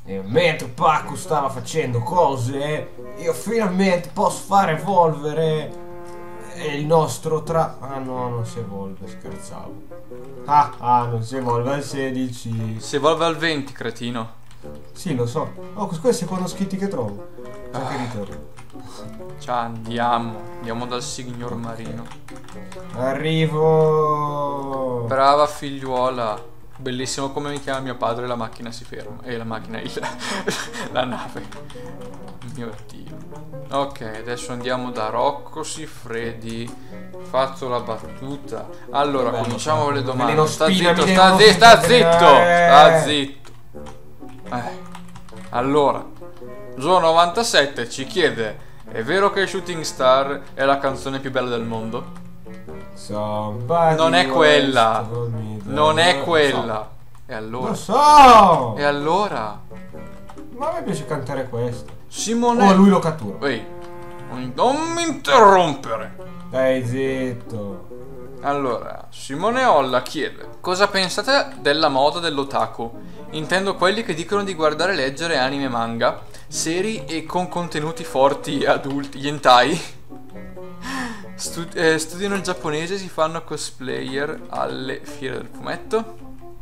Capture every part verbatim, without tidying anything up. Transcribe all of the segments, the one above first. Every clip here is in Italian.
E mentre Paco stava facendo cose, io finalmente posso far evolvere il nostro tra... Ah no, non si evolve, scherzavo. Ah, ah, non si evolve al sedici. Si evolve al venti, cretino. Sì, lo so. Oh, questi è il secondo scritti che trovo. Già che ritorno. Ciao, andiamo. Andiamo dal signor Marino. Arrivo. Brava figliuola. Bellissimo come mi chiama mio padre, la macchina si ferma. E la macchina, il, la nave. Mio Dio. Ok, adesso andiamo da Rocco Siffredi. Fatto la battuta. Allora, Bello, cominciamo con le bello. domande. Veleno Sta spina, zitto, mi sta devo zitto, sta fare- zitto. eh. Sta zitto. Eh. Allora, Zoo novantasette ci chiede: è vero che Shooting Star è la canzone più bella del mondo? Somebody Non è quella. told me that- Non è Lo quella. E so. allora? Lo so. E allora? Ma a me piace cantare questo. Simone. Oh, lui lo cattura. Ehi, non non mi interrompere. Dai, zitto. Allora, Simone Olla chiede: cosa pensate della moda dell'otaku? Intendo quelli che dicono di guardare e leggere anime e manga, seri e con contenuti forti adulti, gli hentai. Stud- eh, studiano il giapponese e si fanno cosplayer alle fiere del fumetto.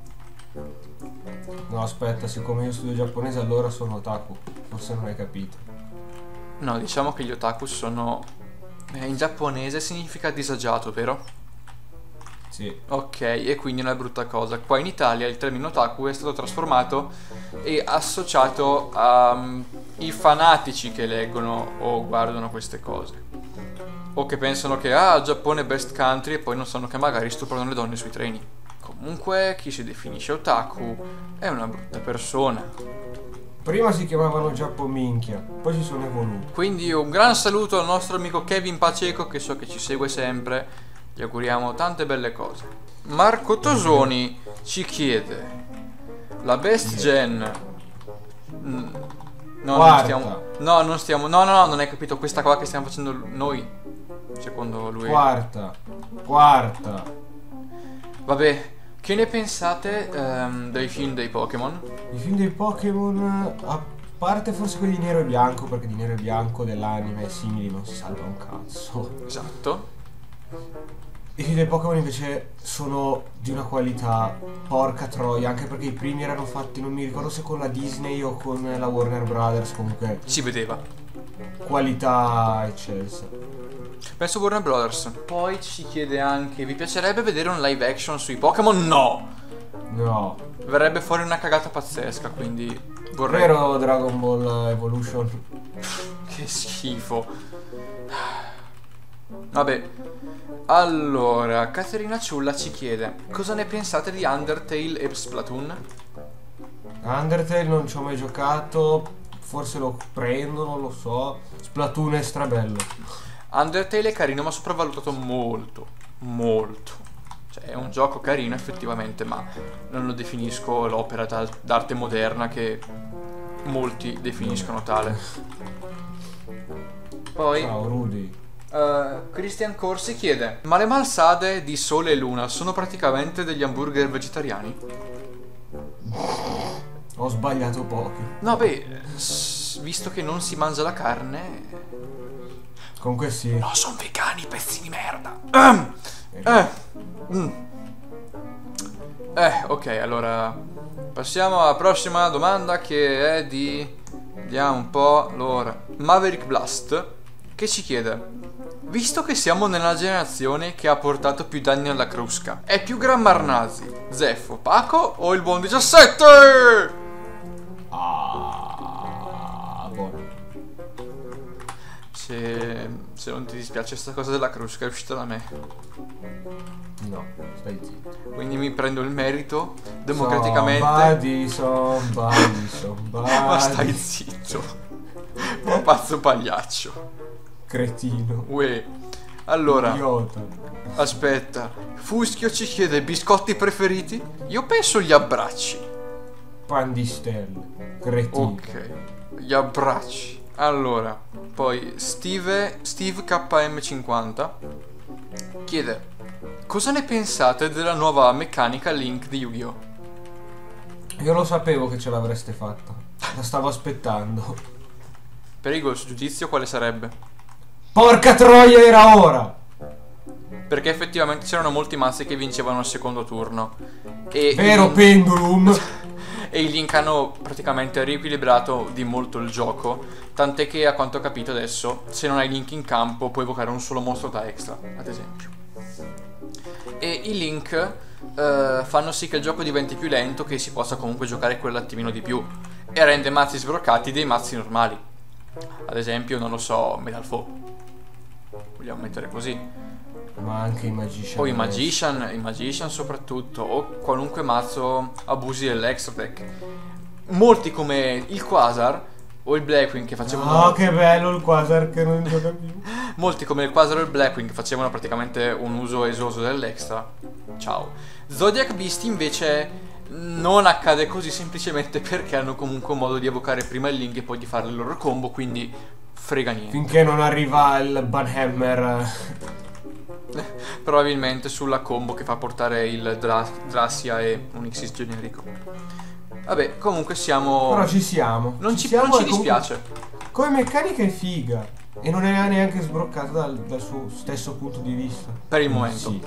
No, aspetta, siccome io studio giapponese allora sono otaku. Forse non hai capito. No, diciamo che gli otaku sono... eh, in giapponese significa disagiato, vero? Sì. Ok, e quindi è una brutta cosa. Qua in Italia il termine otaku è stato trasformato e associato ai fanatici che leggono o guardano queste cose. O che pensano che, ah, Giappone è best country e poi non sanno che magari stuprano le donne sui treni. Comunque, chi si definisce otaku è una brutta persona. Prima si chiamavano Giappominchia, poi si sono evoluti. Quindi un gran saluto al nostro amico Kevin Paceco, che so che ci segue sempre. Gli auguriamo tante belle cose. Marco Tosoni ci chiede: la best gen... Mm, No, non Quarta. stiamo... No, non stiamo... No, no, no, non hai capito questa qua che stiamo facendo noi. Secondo lui. Quarta. Quarta. Vabbè, che ne pensate ehm, dei film dei Pokémon? I film dei Pokémon, a parte forse quelli di nero e bianco, perché di nero e bianco dell'anime simili non si salva un cazzo. Esatto. I film dei Pokémon invece sono di una qualità porca troia, anche perché i primi erano fatti, non mi ricordo se con la Disney o con la Warner Brothers, comunque Si vedeva. qualità eccelsa. Penso Warner Brothers. Poi ci chiede anche: vi piacerebbe vedere un live action sui Pokémon? No! No. Verrebbe fuori una cagata pazzesca, quindi vorrei... Vero Dragon Ball Evolution? Che schifo. Vabbè. Allora, Caterina Ciulla ci chiede: cosa ne pensate di Undertale e Splatoon? Undertale non ci ho mai giocato, forse lo prendo, non lo so. Splatoon è strabello. Undertale è carino ma sopravvalutato molto, molto. Cioè è un gioco carino effettivamente, ma non lo definisco l'opera d'arte moderna che molti definiscono tale. Poi Ciao Rudy. uh, Christian Corsi chiede: ma le malsade di Sole e Luna sono praticamente degli hamburger vegetariani? Ho sbagliato pochi. No beh, s- visto che non si mangia la carne... Comunque sì. No, sono vegani, pezzi di merda. Ehm, Eh, mm. eh, ok, allora passiamo alla prossima domanda, che è di... Vediamo un po'. Allora, Maverick Blast, che ci chiede: visto che siamo nella generazione che ha portato più danni alla crusca, è più Grammar Nazi, Zeffo, Paco o il buon diciassette? Ah, buono. Se, se non ti dispiace sta cosa della crusca è uscita da me, No, stai zitto. quindi mi prendo il merito democraticamente. Somebody, somebody, somebody. Ma stai zitto, ma pazzo pagliaccio. Cretino. Uè. Allora, Idiota. aspetta, Fuschio ci chiede: biscotti preferiti? Io penso gli abbracci. Pan di stelle. Cretino. Ok, gli abbracci. Allora, poi Steve Steve K M cinquanta chiede: cosa ne pensate della nuova meccanica Link di Yu-Gi-Oh? Io lo sapevo che ce l'avreste fatta. La stavo aspettando. Per Eagle, su giudizio quale sarebbe? Porca troia, era ora! Perché effettivamente c'erano molti mazzi che vincevano al secondo turno. E Vero, i- Pendulum! E i Link hanno praticamente riequilibrato di molto il gioco. Tant'è che, a quanto ho capito adesso, se non hai Link in campo puoi evocare un solo mostro da extra, ad esempio. E i Link eh, fanno sì che il gioco diventi più lento, che si possa comunque giocare quell'attimino di più, e rende mazzi sbloccati dei mazzi normali. Ad esempio, non lo so, Metal Foe, vogliamo mettere così. Ma anche i Magician. O i Magician, i Magician soprattutto, o qualunque mazzo abusi dell'extra deck. Molti come il Quasar o il Blackwing che facevano... Oh, che bello il Quasar che non gioca più. Molti come il Quasar o il Blackwing che facevano praticamente un uso esoso dell'extra. Ciao. Zodiac Beast invece non accade così, semplicemente perché hanno comunque un modo di evocare prima il Link e poi di fare il loro combo, quindi frega niente. Finché non arriva il Banhammer. Probabilmente sulla combo che fa portare il Dra- Dracia e un Xyz generico. Vabbè, comunque siamo... Però ci siamo. Non ci, siamo non ci e comunque- dispiace. Come meccanica è figa. E non è neanche sbloccata dal, dal suo stesso punto di vista. Per il momento. Sì.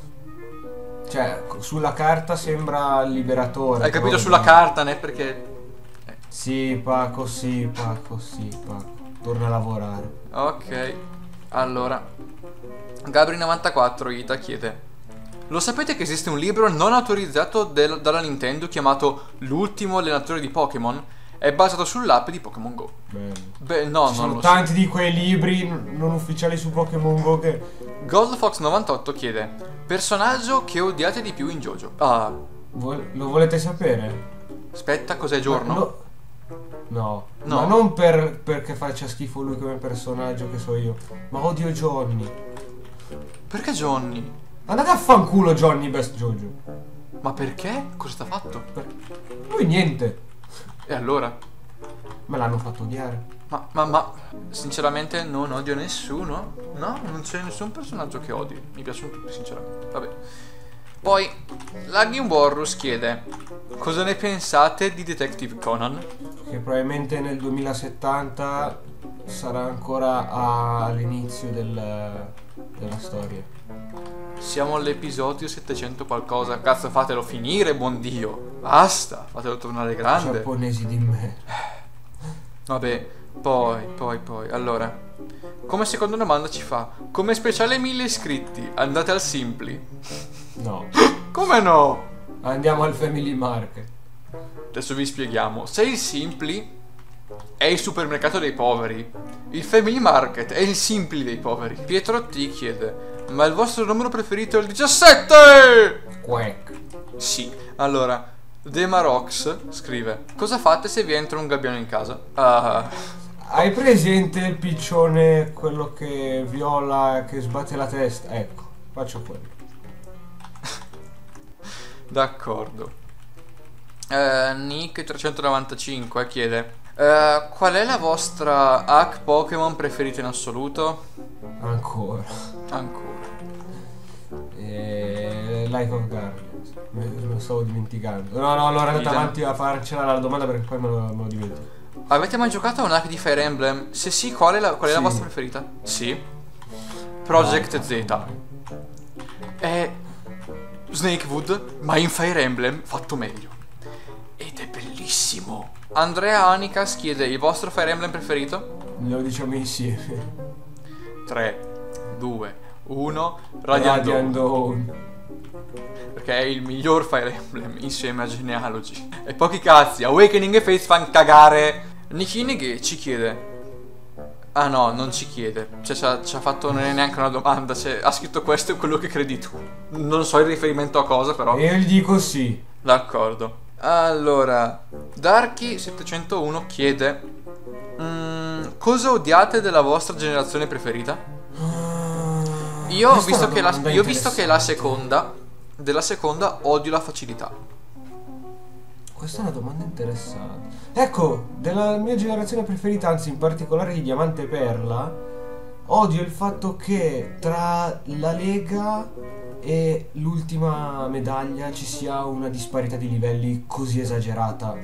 Cioè, co- sulla carta sembra liberatore. Hai capito però- sulla carta, né? Perché... Sì, Paco, sì, Paco, sì, Paco. Torna a lavorare. Ok. Allora Gabri novantaquattro Ita chiede: lo sapete che esiste un libro non autorizzato del- dalla Nintendo chiamato L'ultimo allenatore di Pokémon? È basato sull'app di Pokémon Go. Bello. Beh, no, Ci non sono lo tanti di quei libri n- non ufficiali su Pokémon Go che... so. Goldfox novantotto chiede: personaggio che odiate di più in JoJo? Ah, Vol- lo volete sapere? aspetta, cos'è giorno? Ma no. No, No. ma non per, perché faccia schifo lui come personaggio che so io, ma odio Johnny. Perché Johnny? Andate a fanculo Johnny Best Jojo. Ma perché? Cosa t'ha fatto? Per- Lui niente. E allora? Me l'hanno fatto odiare. Ma, ma, ma, sinceramente non odio nessuno. No, non c'è nessun personaggio che odi. Mi piacciono tutti, sinceramente. Vabbè. Poi, Lagging Warrus chiede: cosa ne pensate di Detective Conan? Che probabilmente nel duemilasettanta sarà ancora a- all'inizio del- della storia. Siamo all'episodio settecento qualcosa. Cazzo, fatelo finire, buon Dio. Basta, fatelo tornare grande. Giapponesi di me. Vabbè, poi, poi, poi. Allora, come seconda domanda ci fa: come speciale mille iscritti, andate al Simpli? No. Come no? Andiamo al Family Market. Adesso vi spieghiamo. Se il Simpli è il supermercato dei poveri, il Family Market è il Simpli dei poveri. Pietro T chiede: ma il vostro numero preferito è il diciassette? Quack. Sì. Allora, Demarox scrive: cosa fate se vi entra un gabbiano in casa? Ah, Hai presente il piccione, quello che viola, che sbatte la testa? Ecco, faccio quello. d'accordo. Eh, Nick trecentonovantacinque chiede: eh, qual è la vostra hack Pokémon preferita in assoluto? Ancora. Ancora. E... Like of Guardians. Me me lo stavo dimenticando. No, no, allora andate Idem. avanti a farcela la domanda perché poi me lo, me lo dimentico. Avete mai giocato a un hack di Fire Emblem? Se sì, qual è la, qual è la Sì. vostra preferita? Sì. Project No, Z. È Snakewood, ma in Fire Emblem fatto meglio. Ed è bellissimo. Andrea Anicas chiede: il vostro Fire Emblem preferito? Lo diciamo insieme. tre, due, uno. Radiant Radiant Dawn. Dawn. Perché è il miglior Fire Emblem insieme a Genealogy. E pochi cazzi, Awakening e Faith fan cagare. Nikinege ci chiede: ah no, non ci chiede. Cioè ci ha, ci ha fatto, non è neanche una domanda, cioè, ha scritto questo è quello che credi tu. Non so il riferimento a cosa, però. E io gli dico sì. D'accordo. Allora, Darky settecentouno chiede: mm, cosa odiate della vostra generazione preferita? Io ho Questa è visto, una che la, domanda io ho visto che la interessante. seconda, della seconda odio la facilità. Questa è una domanda interessante. Ecco, della mia generazione preferita, anzi in particolare di Diamante e Perla, odio il fatto che tra la Lega e l'ultima medaglia ci sia una disparità di livelli così esagerata.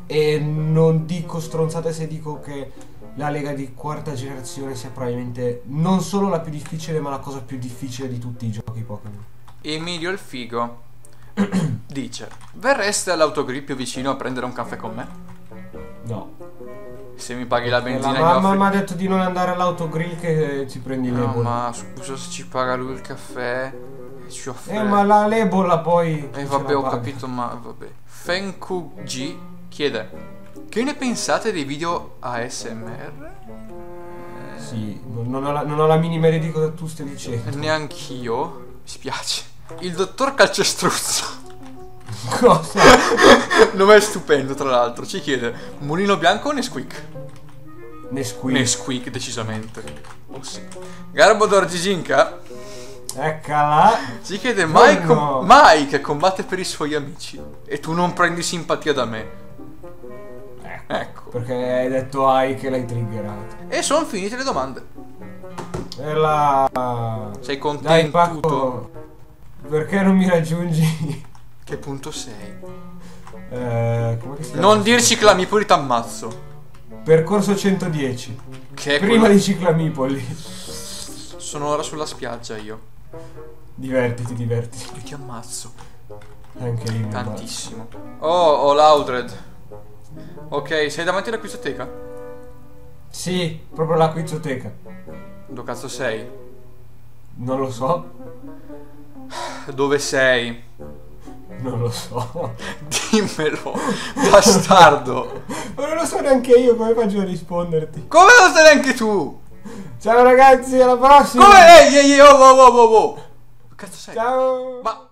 E non dico stronzate se dico che la Lega di quarta generazione sia probabilmente non solo la più difficile, ma la cosa più difficile di tutti i giochi Pokémon. Emilio il figo dice: verreste all'autogrill più vicino a prendere un caffè con me? No. Se mi paghi la E benzina la mi mamma offri... mi ha detto di non andare all'autogrill che ci prendi No, l'ebola. ma scusa, se ci paga lui il caffè e ci offre... Eh, ma la l'ebola poi... Eh chi vabbè, ce la ho paga? capito, ma vabbè. Fenku G chiede: che ne pensate dei video A S M R? Sì, non, non ho la, non ho la minima idea di cosa tu stai dicendo. Neanch'io, mi spiace. Il dottor Calcestruzzo, Cosa? nome è stupendo tra l'altro, ci chiede: mulino bianco o Nesquik? Nesquik. Nesquik decisamente. Oh sì. Garbodor Giginka Eccola. ci chiede: Mike, Buono. Mike combatte per i suoi amici e tu non prendi simpatia da me. Ecco. Ecco. Perché hai detto ai che l'hai triggerato. E sono finite le domande. E la... Sei Dai contento? Paco, perché non mi raggiungi? Che punto sei? Eh, come che si chiama? Non dirci Clamipoli, t'ammazzo. Percorso centodieci. Che è Prima quello- di Ciclamipoli. Sono ora sulla spiaggia io. Divertiti, divertiti. E ti ammazzo. Anche io. Tantissimo. Oh, ho Laudred. Ok, sei davanti alla quizoteca? Sì, proprio la quizzoteca. Dove cazzo sei? Non lo so. Dove sei? Non lo so. Dimmelo, bastardo. Ma non lo so neanche io, come faccio a risponderti? Come lo sai neanche tu? Ciao ragazzi, alla prossima! Come? Ehi, ehi, ehi, oh, oh, oh, oh, oh. Cazzo sei? Ciao! Ma...